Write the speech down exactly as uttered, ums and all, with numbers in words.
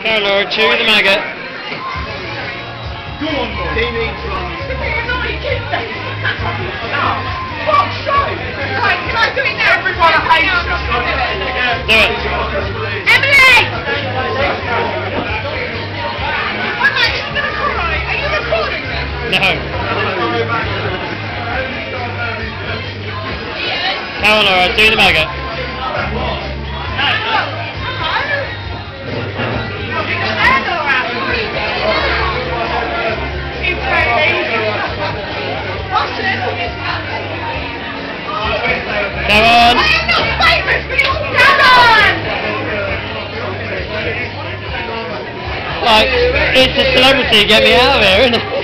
Go on, Laura, chew the maggot. Go on, Laura. He needs one. What show? Right, can I do it now? Everyone hates us. Do it. Emily! I'm actually going to cry. Are you recording this? No. Go on, Laura, do the maggot. Go on! I'm not famous for this! Come on! Like, it's a celebrity, get me out of here, isn't it?